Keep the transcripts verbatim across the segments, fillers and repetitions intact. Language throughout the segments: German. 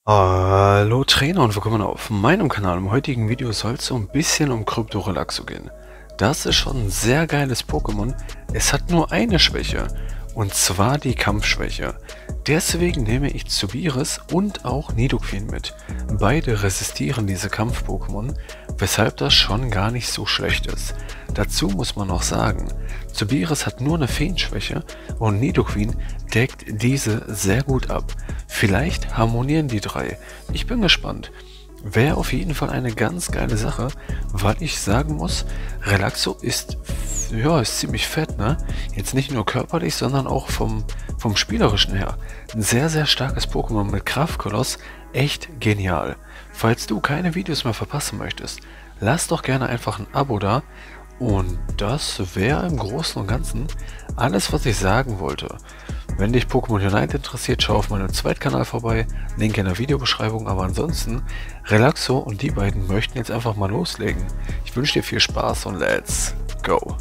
Hallo Trainer und willkommen auf meinem Kanal. Im heutigen Video soll es so ein bisschen um Krypto-Relaxo gehen. Das ist schon ein sehr geiles Pokémon. Es hat nur eine Schwäche, und zwar die Kampfschwäche. Deswegen nehme ich Zubiris und auch Nidoqueen mit. Beide resistieren diese Kampf-Pokémon, weshalb das schon gar nicht so schlecht ist. Dazu muss man noch sagen, Zubiris hat nur eine Feenschwäche und Nidoqueen deckt diese sehr gut ab. Vielleicht harmonieren die drei. Ich bin gespannt. Wäre auf jeden Fall eine ganz geile Sache, weil ich sagen muss, Relaxo ist, ja, ist ziemlich fett, ne? Jetzt nicht nur körperlich, sondern auch vom, vom Spielerischen her. Ein sehr, sehr starkes Pokémon mit Kraftkoloss, echt genial. Falls du keine Videos mehr verpassen möchtest, lass doch gerne einfach ein Abo da. Und das wäre im Großen und Ganzen alles, was ich sagen wollte. Wenn dich Pokémon Unite interessiert, schau auf meinem Zweitkanal vorbei, Link in der Videobeschreibung, aber ansonsten, Relaxo und die beiden möchten jetzt einfach mal loslegen. Ich wünsche dir viel Spaß und let's go!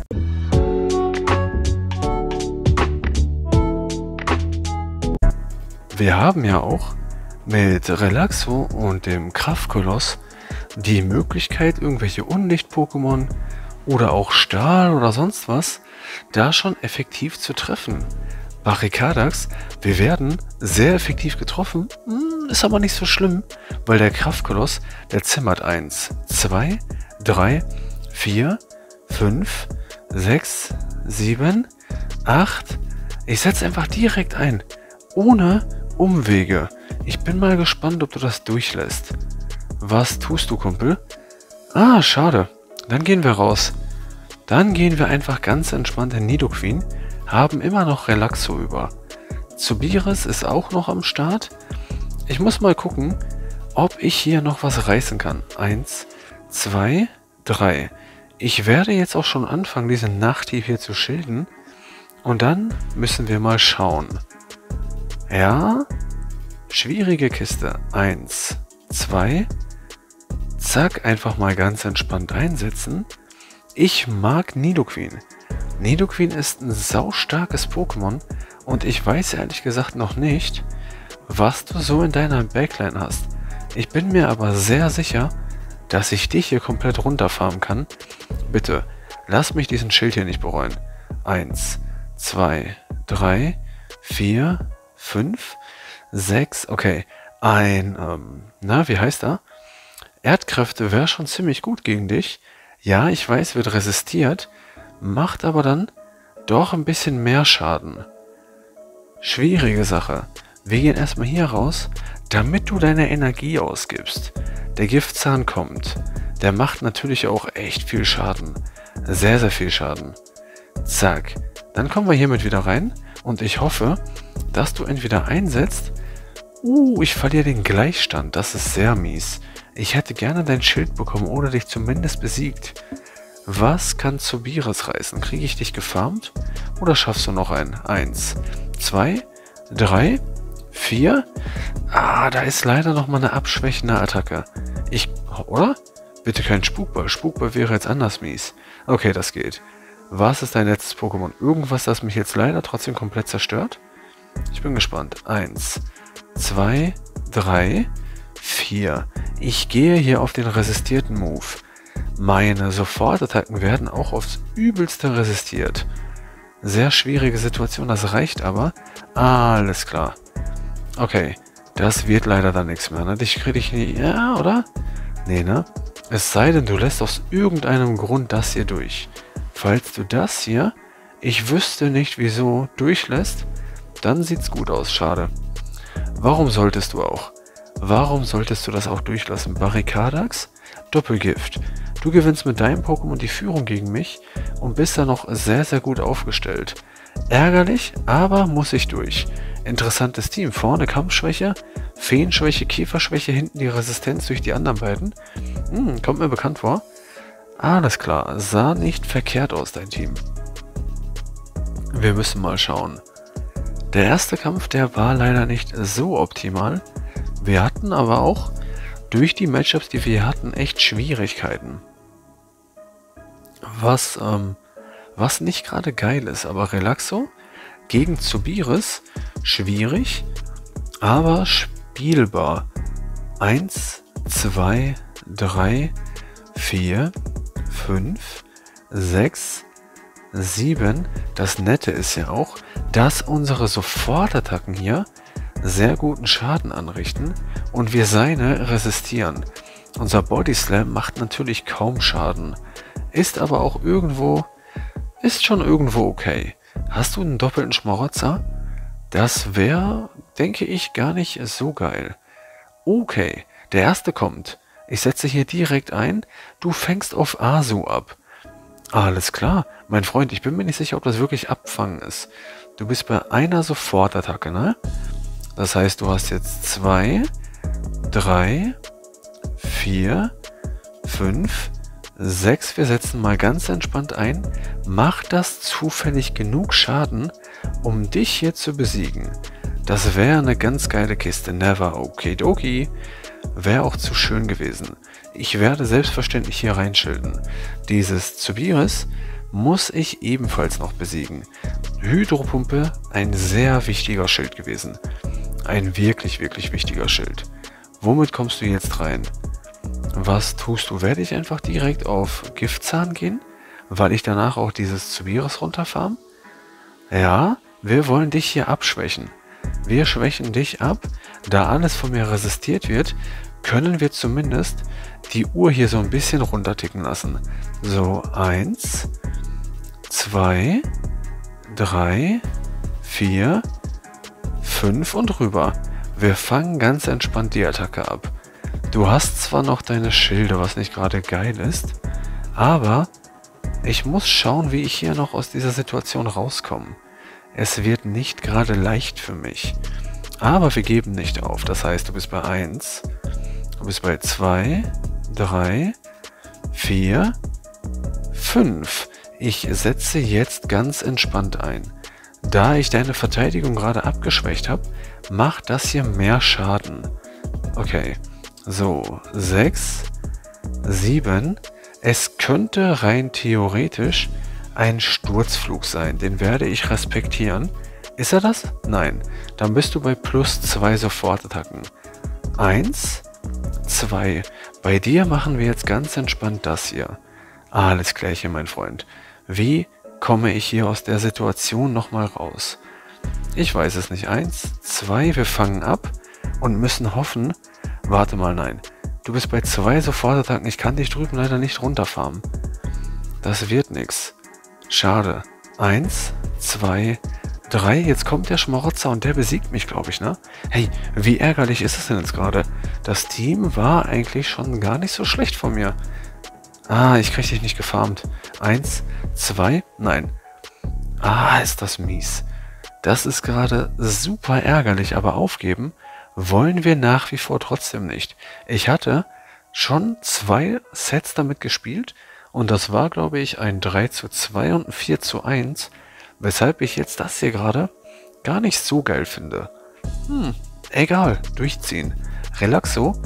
Wir haben ja auch mit Relaxo und dem Kraftkoloss die Möglichkeit, irgendwelche Unlicht-Pokémon oder auch Stahl oder sonst was da schon effektiv zu treffen. Barricadax, wir werden sehr effektiv getroffen, ist aber nicht so schlimm, weil der Kraftkoloss, der zimmert eins, zwei, drei, vier, fünf, sechs, sieben, acht. Ich setze einfach direkt ein, ohne Umwege. Ich bin mal gespannt, ob du das durchlässt. Was tust du, Kumpel? Ah, schade. Dann gehen wir raus. Dann gehen wir einfach ganz entspannt in Nidoqueen, haben immer noch Relaxo über. Zubiris ist auch noch am Start. Ich muss mal gucken, ob ich hier noch was reißen kann. Eins, zwei, drei. Ich werde jetzt auch schon anfangen, diesen Nachthieb hier zu schilden. Und dann müssen wir mal schauen. Ja, schwierige Kiste. Eins, zwei, zack, einfach mal ganz entspannt einsetzen. Ich mag Nidoqueen. Nidoqueen ist ein saustarkes Pokémon und ich weiß ehrlich gesagt noch nicht, was du so in deiner Backline hast. Ich bin mir aber sehr sicher, dass ich dich hier komplett runterfarmen kann. Bitte, lass mich diesen Schild hier nicht bereuen. Eins, zwei, drei, vier, fünf, sechs, okay. Ein, ähm, na, wie heißt er? Erdkräfte wäre schon ziemlich gut gegen dich. Ja, ich weiß, wird resistiert, macht aber dann doch ein bisschen mehr Schaden. Schwierige Sache. Wir gehen erstmal hier raus, damit du deine Energie ausgibst. Der Giftzahn kommt. Der macht natürlich auch echt viel Schaden. Sehr, sehr viel Schaden. Zack. Dann kommen wir hiermit wieder rein und ich hoffe, dass du entweder einsetzt. Uh, ich verliere den Gleichstand. Das ist sehr mies. Ich hätte gerne dein Schild bekommen oder dich zumindest besiegt. Was kann Zubiris reißen? Kriege ich dich gefarmt? Oder schaffst du noch ein? Eins, zwei, drei, vier. Ah, da ist leider noch mal eine abschwächende Attacke. Ich, oder? Bitte kein Spukball. Spukball wäre jetzt anders mies. Okay, das geht. Was ist dein letztes Pokémon? Irgendwas, das mich jetzt leider trotzdem komplett zerstört? Ich bin gespannt. Eins, zwei, drei, vier. Ich gehe hier auf den resistierten Move. Meine Sofortattacken werden auch aufs Übelste resistiert. Sehr schwierige Situation, das reicht aber. Alles klar. Okay, das wird leider dann nichts mehr, ne? Dich kriege ich nie. Ja, oder? Nee, ne? Es sei denn, du lässt aus irgendeinem Grund das hier durch. Falls du das hier, ich wüsste nicht wieso, durchlässt, dann sieht's gut aus, schade. Warum solltest du auch? Warum solltest du das auch durchlassen? Barricadax? Doppelgift. Du gewinnst mit deinem Pokémon die Führung gegen mich und bist da noch sehr, sehr gut aufgestellt. Ärgerlich, aber muss ich durch. Interessantes Team. Vorne Kampfschwäche, Feenschwäche, Käferschwäche, hinten die Resistenz durch die anderen beiden. Hm, kommt mir bekannt vor. Alles klar, sah nicht verkehrt aus, dein Team. Wir müssen mal schauen. Der erste Kampf, der war leider nicht so optimal. Wir hatten aber auch durch die Matchups, die wir hatten, echt Schwierigkeiten. Was, ähm, was nicht gerade geil ist, aber Relaxo gegen Zubiris schwierig, aber spielbar. eins, zwei, drei, vier, fünf, sechs, sieben. Das Nette ist ja auch, dass unsere Sofortattacken hier sehr guten Schaden anrichten und wir seine resistieren. Unser Body Slam macht natürlich kaum Schaden, ist aber auch irgendwo, ist schon irgendwo okay. Hast du einen doppelten Schmarotzer? Das wäre, denke ich, gar nicht so geil. Okay, der erste kommt. Ich setze hier direkt ein. Du fängst auf Asu ab. Alles klar, mein Freund, ich bin mir nicht sicher, ob das wirklich Abfangen ist. Du bist bei einer Sofortattacke, ne? Das heißt, du hast jetzt zwei, drei, vier, fünf, sechs. Wir setzen mal ganz entspannt ein. Macht das zufällig genug Schaden, um dich hier zu besiegen? Das wäre eine ganz geile Kiste. Never. Okidoki. Wäre auch zu schön gewesen. Ich werde selbstverständlich hier reinschilden. Dieses Zubiris muss ich ebenfalls noch besiegen. Hydropumpe, ein sehr wichtiger Schild gewesen. Ein wirklich, wirklich wichtiger Schild. Womit kommst du jetzt rein? Was tust du? Werde ich einfach direkt auf Giftzahn gehen, weil ich danach auch dieses Zubiris runterfarm? Ja, wir wollen dich hier abschwächen. Wir schwächen dich ab. Da alles von mir resistiert wird, können wir zumindest die Uhr hier so ein bisschen runterticken lassen. So, eins, zwei, drei, vier, fünf und rüber. Wir fangen ganz entspannt die Attacke ab. Du hast zwar noch deine Schilde, was nicht gerade geil ist, aber ich muss schauen, wie ich hier noch aus dieser Situation rauskomme. Es wird nicht gerade leicht für mich. Aber wir geben nicht auf. Das heißt, du bist bei eins, du bist bei zwei, drei, vier, fünf. Ich setze jetzt ganz entspannt ein. Da ich deine Verteidigung gerade abgeschwächt habe, macht das hier mehr Schaden. Okay, so, sechs, sieben. Es könnte rein theoretisch ein Sturzflug sein. Den werde ich respektieren. Ist er das? Nein. Dann bist du bei plus zwei Sofortattacken. Eins, zwei. Bei dir machen wir jetzt ganz entspannt das hier. Alles klärchen, mein Freund. Wie komme ich hier aus der Situation nochmal raus? Ich weiß es nicht. Eins, zwei, wir fangen ab und müssen hoffen. Warte mal, nein. Du bist bei zwei Sofortattacken. Ich kann dich drüben leider nicht runterfarmen. Das wird nix. Schade. Eins, zwei, drei. Jetzt kommt der Schmarotzer und der besiegt mich, glaube ich, ne? Hey, wie ärgerlich ist es denn jetzt gerade? Das Team war eigentlich schon gar nicht so schlecht von mir. Ah, ich krieg dich nicht gefarmt. Eins, zwei, nein. Ah, ist das mies. Das ist gerade super ärgerlich, aber aufgeben wollen wir nach wie vor trotzdem nicht. Ich hatte schon zwei Sets damit gespielt und das war, glaube ich, ein drei zu zwei und ein vier zu eins, weshalb ich jetzt das hier gerade gar nicht so geil finde. Hm, egal, durchziehen. Relaxo.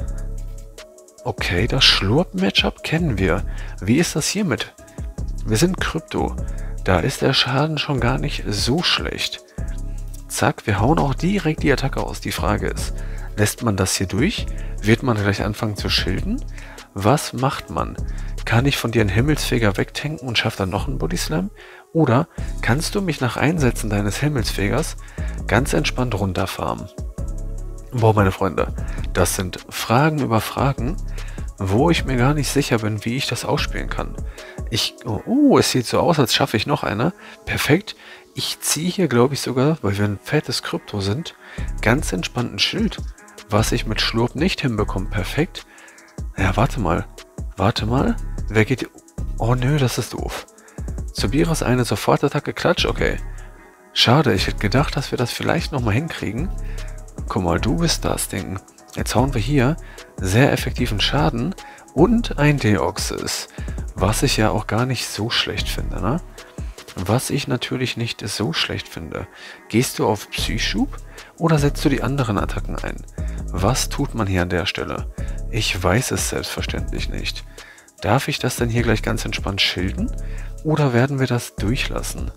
Okay, das Schlurp-Matchup kennen wir. Wie ist das hiermit? Wir sind Krypto. Da ist der Schaden schon gar nicht so schlecht. Zack, wir hauen auch direkt die Attacke aus. Die Frage ist, lässt man das hier durch? Wird man gleich anfangen zu schilden? Was macht man? Kann ich von dir einen Himmelsfeger wegtanken und schafft dann noch einen Bodyslam? Oder kannst du mich nach Einsetzen deines Himmelsfegers ganz entspannt runterfarmen? Boah, meine Freunde, das sind Fragen über Fragen, wo ich mir gar nicht sicher bin, wie ich das ausspielen kann. Ich, oh, oh, es sieht so aus, als schaffe ich noch eine. Perfekt. Ich ziehe hier, glaube ich, sogar, weil wir ein fettes Krypto sind, ganz entspannt ein Schild, was ich mit Schlurp nicht hinbekomme. Perfekt. Ja, warte mal. Warte mal. Wer geht... Oh, nö, das ist doof. Zubiris eine Sofortattacke, Klatsch, okay. Schade, ich hätte gedacht, dass wir das vielleicht nochmal hinkriegen. Guck mal, du bist das Ding. Jetzt hauen wir hier sehr effektiven Schaden und ein Deoxys, was ich ja auch gar nicht so schlecht finde, ne? Was ich natürlich nicht so schlecht finde. Gehst du auf Psyschub oder setzt du die anderen Attacken ein? Was tut man hier an der Stelle? Ich weiß es selbstverständlich nicht. Darf ich das denn hier gleich ganz entspannt schilden? Oder werden wir das durchlassen?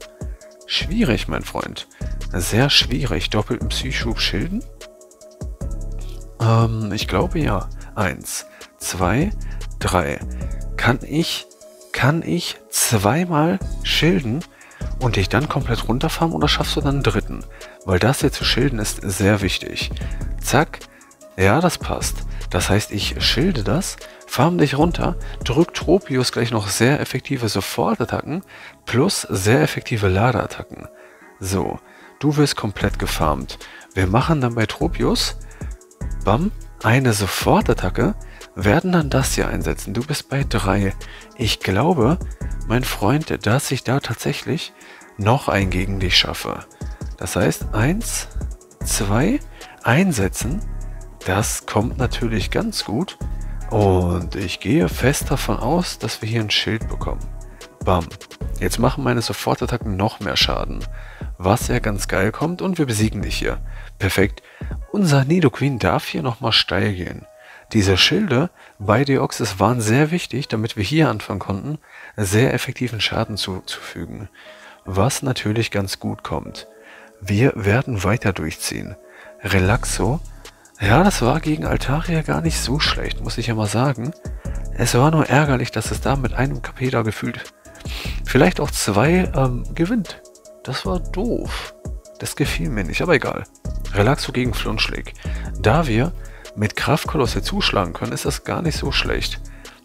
Schwierig, mein Freund. Sehr schwierig. Doppelten Psyschub schilden? Ähm, ich glaube ja. Eins, zwei, drei. Kann ich, kann ich zweimal schilden und dich dann komplett runterfarmen oder schaffst du dann einen dritten? Weil das hier zu schilden ist sehr wichtig. Zack. Ja, das passt. Das heißt, ich schilde das, farm dich runter, drück Tropius gleich noch sehr effektive Sofortattacken plus sehr effektive Ladeattacken. So, du wirst komplett gefarmt. Wir machen dann bei Tropius, bam, eine Sofortattacke, werden dann das hier einsetzen. Du bist bei drei. Ich glaube, mein Freund, dass ich da tatsächlich noch ein gegen dich schaffe. Das heißt, eins, zwei, einsetzen. Das kommt natürlich ganz gut. Und ich gehe fest davon aus, dass wir hier ein Schild bekommen. Bam. Jetzt machen meine Sofortattacken noch mehr Schaden. Was ja ganz geil kommt und wir besiegen dich hier. Perfekt. Unser Nidoqueen darf hier nochmal steil gehen. Diese Schilde bei Deoxys waren sehr wichtig, damit wir hier anfangen konnten, sehr effektiven Schaden zuzufügen. Was natürlich ganz gut kommt. Wir werden weiter durchziehen. Relaxo. Ja, das war gegen Altaria gar nicht so schlecht, muss ich ja mal sagen. Es war nur ärgerlich, dass es da mit einem K P da gefühlt vielleicht auch zwei ähm, gewinnt. Das war doof. Das gefiel mir nicht, aber egal. Relaxo gegen Flunschlig. Da wir mit Kraftkoloss hier zuschlagen können, ist das gar nicht so schlecht.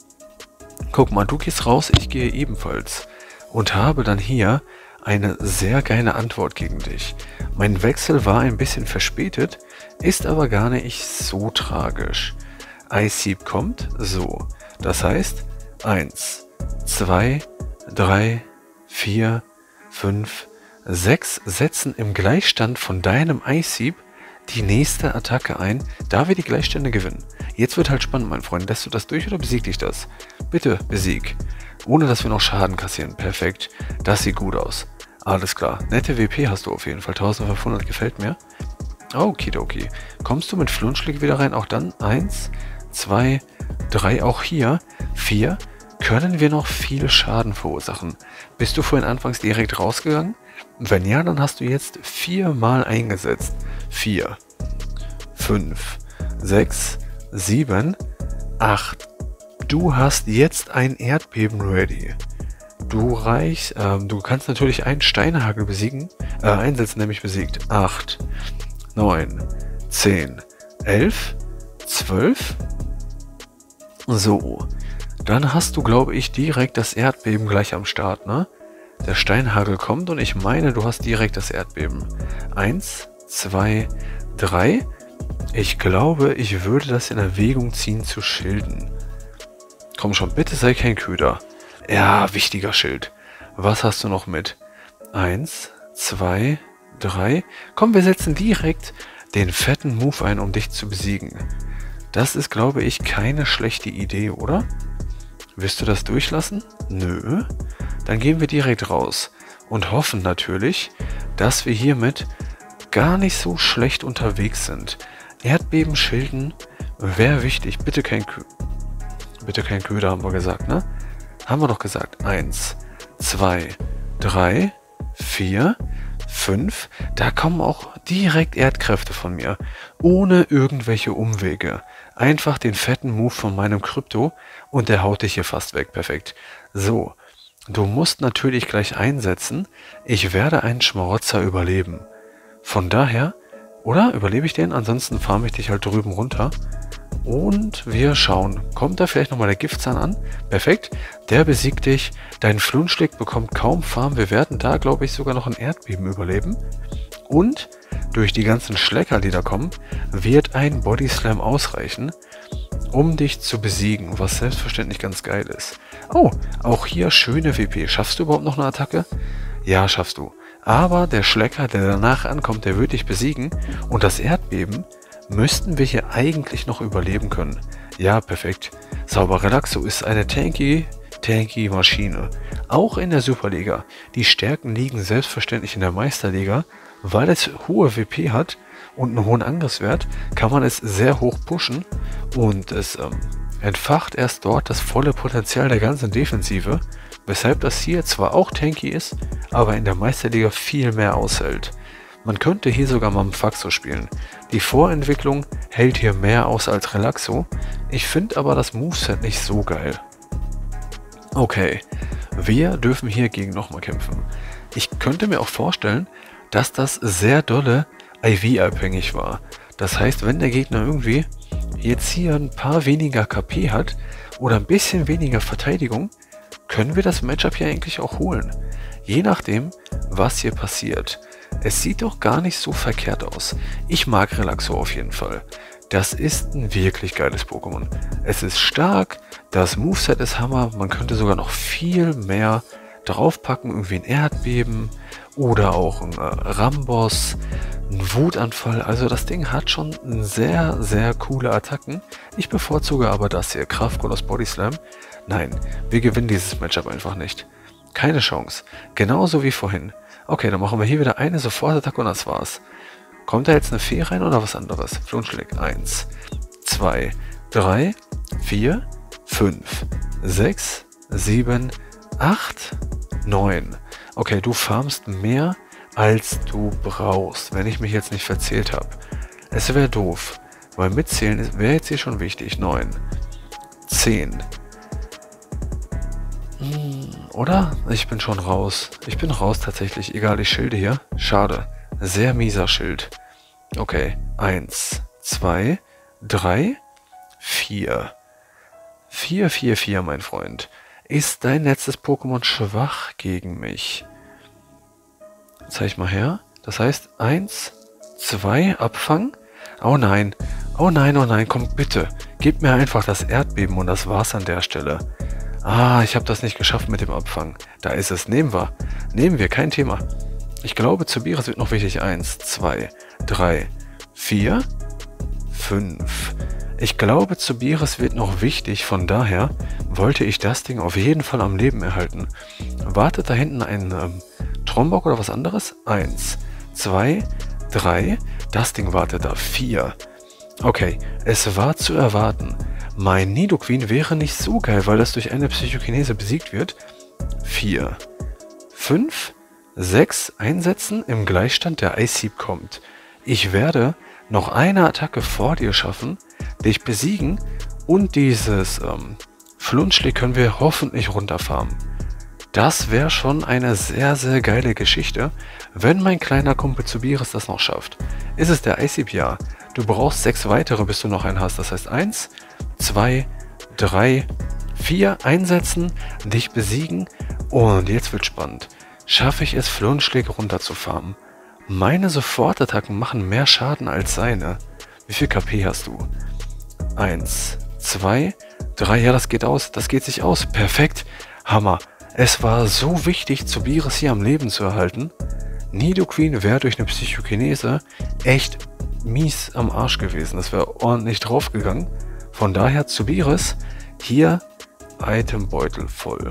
Guck mal, du gehst raus, ich gehe ebenfalls. Und habe dann hier eine sehr geile Antwort gegen dich. Mein Wechsel war ein bisschen verspätet, ist aber gar nicht so tragisch. Ice-Sieb kommt, so. Das heißt, eins, zwei, drei, vier, fünf, sechs setzen im Gleichstand von deinem Ice-Sieb die nächste Attacke ein, da wir die Gleichstände gewinnen. Jetzt wird halt spannend, mein Freund. Lässt du das durch oder besiegt dich das? Bitte, besieg. Ohne dass wir noch Schaden kassieren. Perfekt. Das sieht gut aus. Alles klar. Nette W P hast du auf jeden Fall. eintausendfünfhundert gefällt mir. Okidoki. Kommst du mit Flunschlig wieder rein? Auch dann? Eins, zwei, drei. Auch hier. Vier. Können wir noch viel Schaden verursachen? Bist du vorhin anfangs direkt rausgegangen? Wenn ja, dann hast du jetzt viermal eingesetzt. Vier, fünf, sechs, sieben, acht. Du hast jetzt ein Erdbeben ready. Du reichst, ähm, du kannst natürlich einen Steinhagel besiegen, äh, einsetzen, nämlich besiegt. acht, neun, zehn, elf, zwölf. So, dann hast du, glaube ich, direkt das Erdbeben gleich am Start, ne? Der Steinhagel kommt und ich meine, du hast direkt das Erdbeben. Eins, zwei, drei. Ich glaube, ich würde das in Erwägung ziehen zu schilden. Komm schon, bitte sei kein Köder. Ja, wichtiger Schild. Was hast du noch mit? Eins, zwei, drei. Komm, wir setzen direkt den fetten Move ein, um dich zu besiegen. Das ist, glaube ich, keine schlechte Idee, oder? Willst du das durchlassen? Nö. Dann gehen wir direkt raus und hoffen natürlich, dass wir hiermit gar nicht so schlecht unterwegs sind. Erdbeben schilden wäre wichtig. Bitte kein Kö Bitte kein Köder, haben wir gesagt, ne? Haben wir doch gesagt. Eins, zwei, drei, vier, fünf. Da kommen auch direkt Erdkräfte von mir. Ohne irgendwelche Umwege. Einfach den fetten Move von meinem Krypto und der haut dich hier fast weg. Perfekt. So. Du musst natürlich gleich einsetzen. Ich werde einen Schmarotzer überleben. Von daher, oder? Überlebe ich den? Ansonsten farme ich dich halt drüben runter. Und wir schauen. Kommt da vielleicht nochmal der Giftzahn an? Perfekt. Der besiegt dich. Dein Flunschlig bekommt kaum Farm. Wir werden da, glaube ich, sogar noch ein Erdbeben überleben. Und durch die ganzen Schlecker, die da kommen, wird ein Bodyslam ausreichen, um dich zu besiegen, was selbstverständlich ganz geil ist. Oh, auch hier schöne W P. Schaffst du überhaupt noch eine Attacke? Ja, schaffst du. Aber der Schlecker, der danach ankommt, der wird dich besiegen. Und das Erdbeben müssten wir hier eigentlich noch überleben können. Ja, perfekt. Sauber Relaxo ist eine tanky, tanky Maschine. Auch in der Superliga. Die Stärken liegen selbstverständlich in der Meisterliga. Weil es hohe W P hat und einen hohen Angriffswert, kann man es sehr hoch pushen. Und es ähm, entfacht erst dort das volle Potenzial der ganzen Defensive. Weshalb das hier zwar auch tanky ist, aber in der Meisterliga viel mehr aushält. Man könnte hier sogar mal Faxo spielen. Die Vorentwicklung hält hier mehr aus als Relaxo. Ich finde aber das Moveset nicht so geil. Okay, wir dürfen hier gegen nochmal kämpfen. Ich könnte mir auch vorstellen, dass das sehr dolle I V-abhängig war. Das heißt, wenn der Gegner irgendwie jetzt hier ein paar weniger K P hat oder ein bisschen weniger Verteidigung, können wir das Matchup hier eigentlich auch holen. Je nachdem, was hier passiert. Es sieht doch gar nicht so verkehrt aus. Ich mag Relaxo auf jeden Fall. Das ist ein wirklich geiles Pokémon. Es ist stark, das Moveset ist Hammer, man könnte sogar noch viel mehr draufpacken, irgendwie ein Erdbeben oder auch ein äh, Ramboss, ein Wutanfall. Also das Ding hat schon sehr, sehr coole Attacken. Ich bevorzuge aber das hier, Kraftkoloss Body Slam. Nein, wir gewinnen dieses Matchup einfach nicht. Keine Chance. Genauso wie vorhin. Okay, dann machen wir hier wieder eine Sofortattacke und das war's. Kommt da jetzt eine Fee rein oder was anderes? Flunschlick. eins, zwei, drei, vier, fünf, sechs, sieben, acht, neun. Okay, du farmst mehr, als du brauchst, wenn ich mich jetzt nicht verzählt habe. Es wäre doof, weil mitzählen wäre jetzt hier schon wichtig. neun, zehn. Hm, oder? Ich bin schon raus. Ich bin raus tatsächlich. Egal, ich schilde hier. Schade. Sehr mieser Schild. Okay. eins, zwei, drei, vier. vier, vier, vier, mein Freund. Ist dein letztes Pokémon schwach gegen mich? Zeig mal her. Das heißt, eins, zwei, Abfang. Oh nein. Oh nein, oh nein, komm bitte. Gib mir einfach das Erdbeben und das war's an der Stelle. Ah, ich habe das nicht geschafft mit dem Abfang. Da ist es. Nehmen wir. Nehmen wir, kein Thema. Ich glaube, Zubiris wird noch wichtig. eins, zwei, drei, vier, fünf. Ich glaube, Zubiris wird noch wichtig. Von daher wollte ich das Ding auf jeden Fall am Leben erhalten. Wartet da hinten ein ähm, Trombok oder was anderes? eins, zwei, drei. Das Ding wartet da. vier. Okay, es war zu erwarten. Mein Nidoqueen wäre nicht so geil, weil das durch eine Psychokinese besiegt wird. vier, fünf, sechs einsetzen im Gleichstand, der Ice-Sieb kommt. Ich werde noch eine Attacke vor dir schaffen, dich besiegen und dieses ähm, Flunschli können wir hoffentlich runterfarmen. Das wäre schon eine sehr, sehr geile Geschichte, wenn mein kleiner Kumpel Zubiris das noch schafft. Ist es der Ice-Sieb? Ja. Du brauchst sechs weitere, bis du noch einen hast. Das heißt eins, zwei, drei, vier einsetzen, dich besiegen und jetzt wird spannend. Schaffe ich es, Flunschläge runterzufarmen? Meine Sofortattacken machen mehr Schaden als seine. Wie viel K P hast du? eins, zwei, drei, ja das geht aus, das geht sich aus. Perfekt, Hammer. Es war so wichtig, Zubiris hier am Leben zu erhalten. Nidoqueen wäre durch eine Psychokinese echt mies am Arsch gewesen. Das wäre ordentlich draufgegangen. Von daher Zubiris hier Itembeutel voll.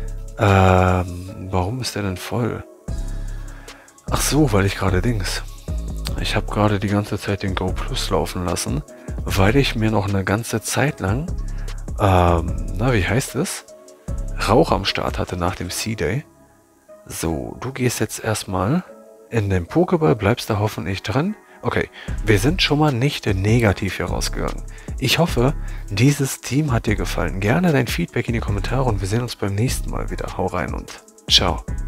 Ähm, warum ist der denn voll? Ach so, weil ich gerade Dings. Ich habe gerade die ganze Zeit den Go Plus laufen lassen, weil ich mir noch eine ganze Zeit lang, ähm, na wie heißt es? Rauch am Start hatte nach dem C-Day. So, du gehst jetzt erstmal in den Pokéball, bleibst da hoffentlich dran. Okay, wir sind schon mal nicht negativ hier rausgegangen. Ich hoffe, dieses Team hat dir gefallen. Gerne dein Feedback in die Kommentare und wir sehen uns beim nächsten Mal wieder. Hau rein und ciao.